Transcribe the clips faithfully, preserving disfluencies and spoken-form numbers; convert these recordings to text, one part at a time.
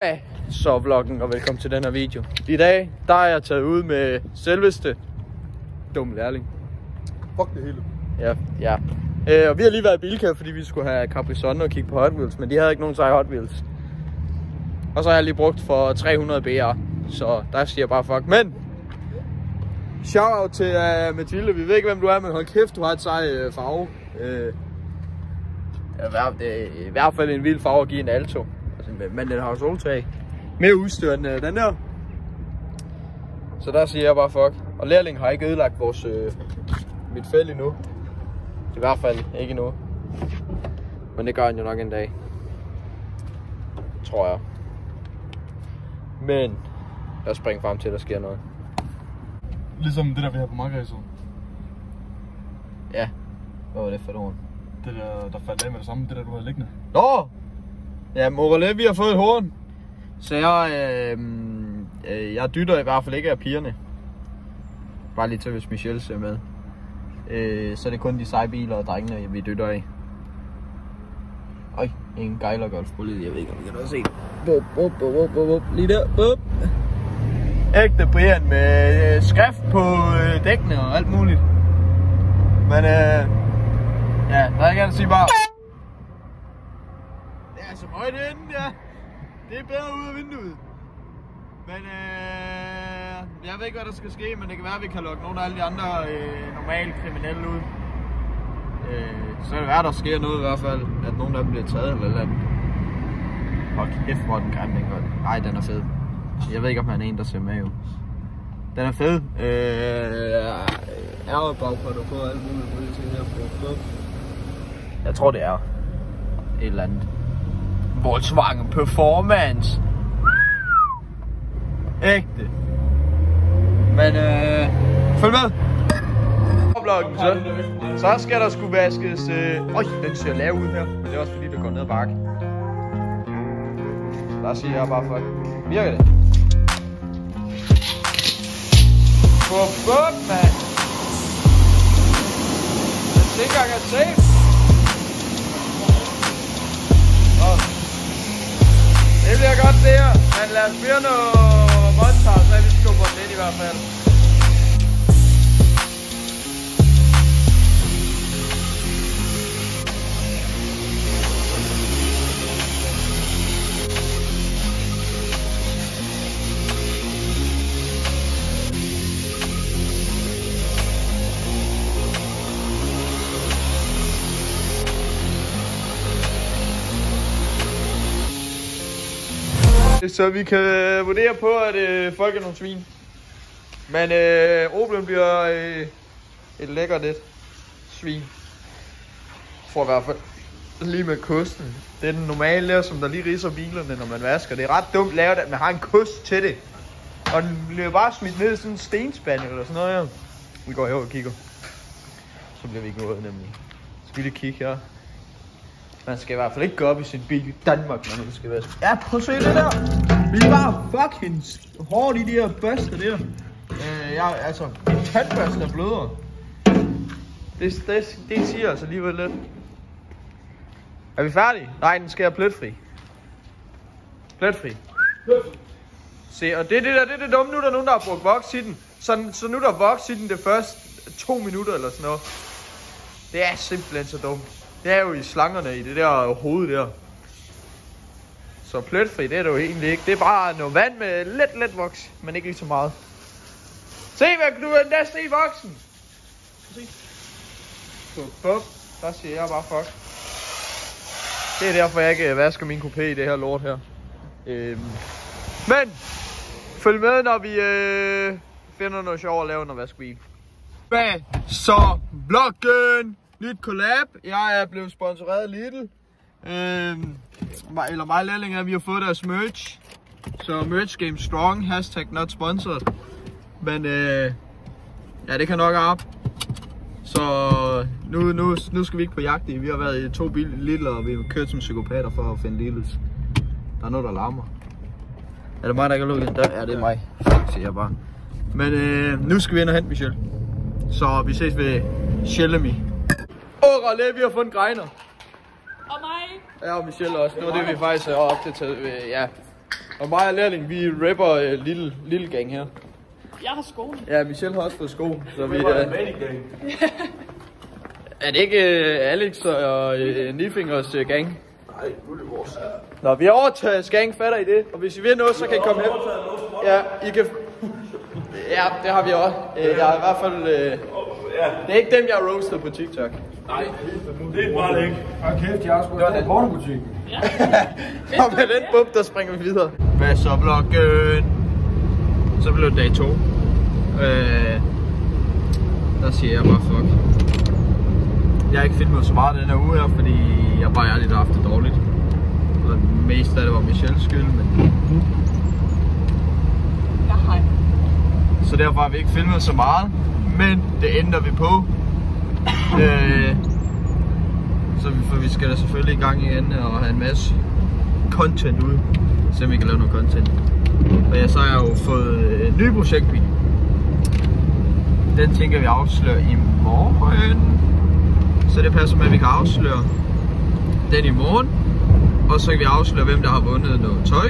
Ja, så vloggen, og velkommen til den her video. I dag, der er jeg taget ud med selveste dumme lærling. Fuck det hele. Ja, ja. Øh, og vi har lige været i Bilka, fordi vi skulle have Capri Sun og kigge på Hot Wheels, men de havde ikke nogen sej Hot Wheels. Og så har jeg lige brugt for tre hundrede B R, så der siger jeg bare fuck. Men, shout out til uh, Mathilde, vi ved ikke hvem du er, men hold kæft, du har et sej uh, farve. Uh, det er i hvert fald en vild farve at give en Alto. Men den har jo soltag. Mere udstyr end øh, den der. Så der siger jeg bare fuck. Og lærling har ikke ødelagt vores øh, mit fælde endnu. I hvert fald ikke endnu. Men det gør han jo nok en dag. Tror jeg. Men jeg springer frem til at der sker noget. Ligesom det der vi har på Margrethe. Ja. Hvad var det for et ord? Det der der faldt af med det samme, det der du havde liggende. Nå! Ja, Morale, vi har fået et horn. Så jeg, øh, øh, jeg dytter i hvert fald ikke af pigerne. Bare lige til, hvis Michelle ser med. Øh, så er det kun de seje biler og drengene, vi dytter af. Øj, en gejler golfbullet, jeg ved ikke, om I kan se. Bup, bup, bup, bup, bup. Lige der, bup. Ægte Brian med øh, skrift på øh, dækkene og alt muligt. Men øh, ja, der er ikke andet at sige bare. Ja, som højt inden, ja. Det er bedre ude af vinduet. Men øh, jeg ved ikke, hvad der skal ske, men det kan være, at vi kan lukke nogle af alle de andre øh, normale kriminelle ud. Øh, så er det være, der sker noget i hvert fald, at nogle af dem bliver taget eller eller andet. Hold kæft, hvor den grimme, den godt. Ej, den er fed. Jeg ved ikke, om han er en, der ser med jo. Den er fed. Øh, Ærgebagpåtter på alle mulige ting her på. Jeg tror, det er et eller andet. Volkswagen Performance. Ægte. Men øh, følg med. Vloggen, så. Så skal der sgu vaskes. Øh... Øj, den ser lav ud her. Men det er også fordi, der går ned ad bakke. Der siger jeg bare fuck. Virker det? Bup, bup, mand. Den tilgang er safe. Oh. Det bliver godt det her, men lad os fyre noget montage, så vi skubber den lidt i hvert fald. Så vi kan vurdere på, at øh, folk er nogle svin. Men øh, Oplen bliver øh, et lækkert et svin. For i hvert fald lige med kosten. Det er den normale der, som der lige ridser bilerne, når man vasker. Det er ret dumt lavet, at man har en kost til det. Og den bliver bare smidt ned i sådan en stenspand eller sådan noget her. Vi går herover og kigger. Så bliver vi ikke noget nemlig. Så skal vi lige kigge her. Man skal i hvert fald ikke gå op i sin bil i Danmark, når man skal vaske. Ja, prøv at se det der. Vi er bare fucking hårdt i de her børster der. Øh, jeg, altså, en tandbørste er blødere. Det, det, det siger altså alligevel lidt. Er vi færdige? Nej, den skal være pletfri. Pletfri. Se, og det er det der, det er det dumme nu, der er nogen, der har brugt voks i den. Så, så nu der er voks i den det første to minutter eller sådan noget. Det er simpelthen så dumt. Det er jo i slangerne i det der hoved der. Så pletfri, det er det jo egentlig ikke. Det er bare noget vand med lidt, lidt voks, men ikke lige så meget. Se, hvad du er endda se voksen. Se. Bup, bup. Der siger jeg bare fuck. Det er derfor, jeg ikke vasker min coupé i det her lort her. Øhm. Men, følg med, når vi øh, finder noget sjovt at lave, når vi vasker bil. Hvad så vloggen? Nyt collab. Jeg er blevet sponsoreret af Lidl. Øhm, eller mig lærling er, vi har fået deres merch. Så merch game strong. Hashtag not sponsored. Men øh, ja, det kan nok op. Så nu, nu, nu skal vi ikke på jagt i. Vi har været i to Lidl, og vi har kørt som psykopater for at finde Lidls. Der er noget, der larmer. Er det mig, der kan lukke den dør? Ja, det er mig. Siger jeg bare. Men øh, nu skal vi ind og hente Michelle. Så vi ses ved Shellemy. Åh, Ralle, vi har fundet Greiner. Og mig. Ja, og Michelle også. Det var det, vi faktisk har opdateret. Ja. Og mig og lærling, vi rapper øh, lille, lille gang her. Jeg har sko. Ja, Michelle har også fået sko. Så vi, Det øh, var en manic gang. er det ikke øh, Alex og øh, Nifingers øh, gang? Nej, nu er det vores. Nå, vi har overtaget gang, fatter I det? Og hvis I vil noget, så kan I komme hen. Ja, I kan... Ja, det har vi også. Øh, jeg er i hvert fald... Øh... Det er ikke dem, jeg har roastet på TikTok. Nej, det er bare det ikke. Hold kæft, jeg har sgu da en pornobutik. Og med den bump, der springer vi videre. Hvad så, vloggen? Så blev det dag to. Øh... Der siger jeg bare fuck. Jeg har ikke filmet så meget den her uge her, fordi jeg bare ærligt har haft det dårligt. Og det meste af det var Michelles skyld, men... Nej. Så derfor har vi ikke filmet så meget, men det ændrer vi på. øh, så vi, for vi skal da selvfølgelig i gang igen og have en masse content ud, så vi kan lave noget content. Og ja, så har jeg jo fået en ny projektbil. Den tænker vi afsløre i morgen. Så det passer med, at vi kan afsløre den i morgen. Og så kan vi afsløre, hvem der har vundet noget tøj.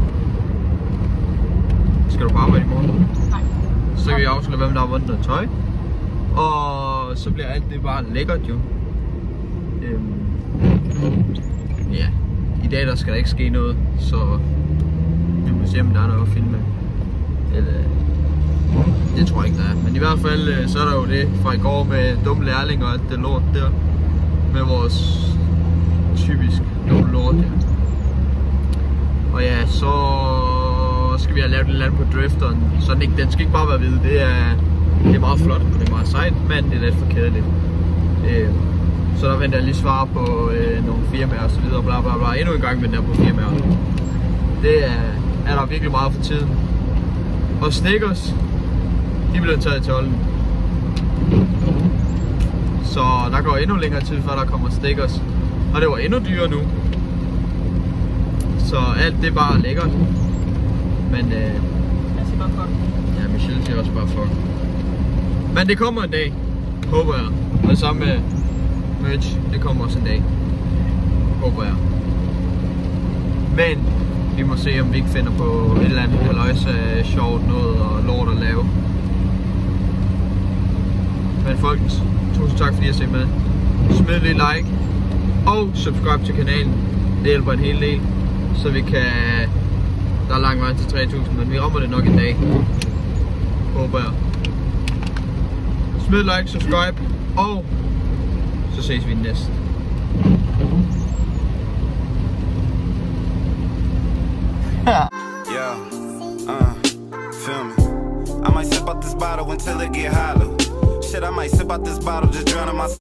Skal du på arbejde i morgen? Nej. Så kan vi afsløre, hvem der har vundet noget tøj. Og så bliver alt det bare lækkert jo. Øhm, ja, i dag der skal der ikke ske noget, så vi må se, om der er noget at filme. Eller, det tror jeg ikke, der er. Men i hvert fald, så er der jo det fra i går med dumme lærling og alt det lort der. Med vores typisk dumme lort, ja. Og ja, så skal vi have lavet et eller andet på drifteren. Så den, ikke, den skal ikke bare være hvid. Det er, det er meget flot, og det er meget sejt, men det er lidt for kedeligt. Øh, så der venter jeg lige svar på øh, nogle firmaer og så videre, bla bla bla. Endnu en gang venter jeg på firmaer. Det er, er der virkelig meget for tiden. Og Snickers, de bliver taget til Holden. Så der går endnu længere tid, før der kommer Stickers. Og det var endnu dyrere nu. Så alt det er bare lækkert. Men øh, Jeg siger bare fuck. ja, Michelle siger også bare fuck. Men det kommer en dag, håber jeg. Og det samme med merch, det kommer også en dag. Håber jeg. Men vi må se, om vi ikke finder på et eller andet haløjse sjovt noget og lort at lave. Men folkens, tusind tak fordi I har set med. Smid lige like og subscribe til kanalen. Det hjælper en hel del, så vi kan... Der er lang vej til tre tusind, men vi rammer det nok en dag. Håber jeg. Smid like, subscribe og så ses vi næste. Yeah, uh, feel me? I might sip out this bottle until it get hollow. Shit, I might sip out this bottle, just drown in my